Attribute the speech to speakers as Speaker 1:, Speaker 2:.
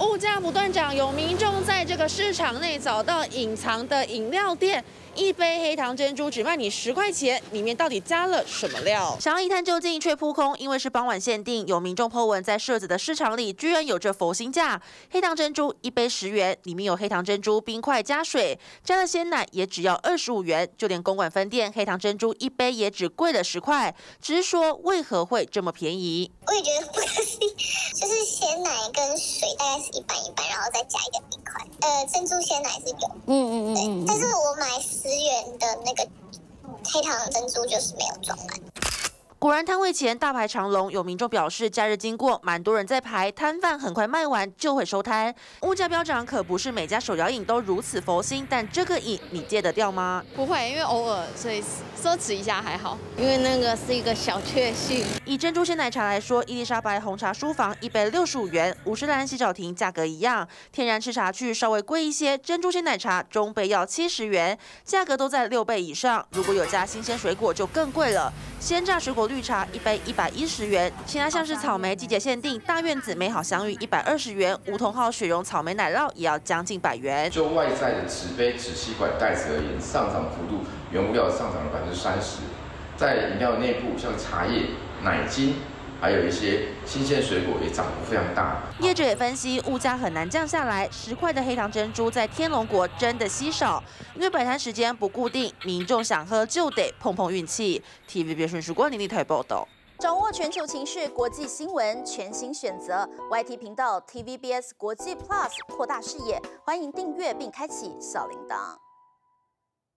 Speaker 1: 物价不断涨，有民众在这个市场内找到隐藏的饮料店。 一杯黑糖珍珠只卖你10块钱，里面到底加了什么料？想要一探究竟却扑空，因为是傍晚限定。有民众 po 文在社子的市场里，居然有着佛心价，黑糖珍珠一杯10元，里面有黑糖珍珠冰块加水，加了鲜奶也只要25元。就连公馆分店黑糖珍珠一杯也只贵了10块，只是说为何会这么便宜？
Speaker 2: 我也觉得不可思议，就是鲜奶跟水大概是一半一半，然后再加一个冰块。珍珠鲜奶是有，对，但是我买10元的那个黑糖珍珠就是没有装满。
Speaker 1: 果然摊位前大排长龙，有民众表示，假日经过，蛮多人在排，摊贩很快卖完就会收摊。物价飙涨，可不是每家手摇饮都如此佛心，但这个瘾你戒得掉吗？
Speaker 3: 不会，因为偶尔，所以奢侈一下还好。因为那个是一个小确幸。
Speaker 1: 以珍珠鲜奶茶来说，伊丽莎白红茶书房一杯65元，50兰洗澡亭价格一样。天然吃茶去稍微贵一些，珍珠鲜奶茶中杯要70元，价格都在6倍以上。如果有加新鲜水果就更贵了，鲜榨水果绿茶一杯110元，其他像是草莓季节限定、大院子美好相遇120元，梧桐号雪绒草莓奶酪也要将近100元。
Speaker 4: 就外在的纸杯、纸吸管、袋子而言，上涨幅度原物料上涨了30%。在饮料内部，像茶叶、奶精，还有一些新鲜水果也涨幅非常大。
Speaker 1: 业者也分析，物价很难降下来，10块的黑糖珍珠在天龙国真的稀少，因为摆摊时间不固定，民众想喝就得碰碰运气。TVB 顺时光林立台报道。
Speaker 5: 掌握全球情势、国际新闻，全新选择 YT 频道 TVBS 国际 Plus， 扩大视野。欢迎订阅并开启小铃铛。